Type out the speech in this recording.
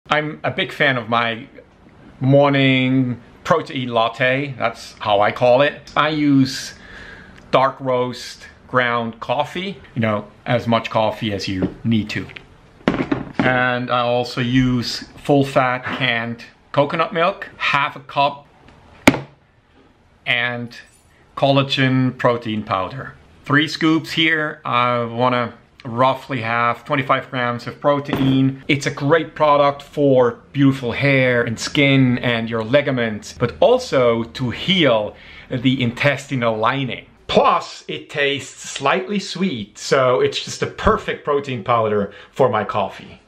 I'm a big fan of my morning protein latte. That's how I call it. I use dark roast ground coffee, as much coffee as you need to. And I also use full fat canned coconut milk, half a cup, and collagen protein powder. 3 scoops here. I wanna roughly have 25 grams of protein. It's a great product for beautiful hair and skin and your ligaments, but also to heal the intestinal lining. Plus, it tastes slightly sweet, so it's just a perfect protein powder for my coffee.